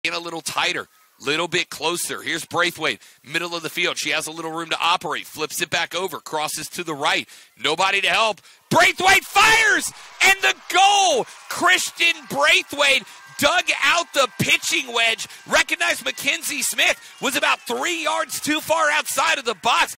in a little tighter, little bit closer. Here's Braithwaite, middle of the field. She has a little room to operate. Flips it back over, crosses to the right. Nobody to help. Braithwaite fires, and the goal. Christian Braithwaite dug out the pitching wedge. Recognized Mackenzie Smith was about 3 yards too far outside of the box.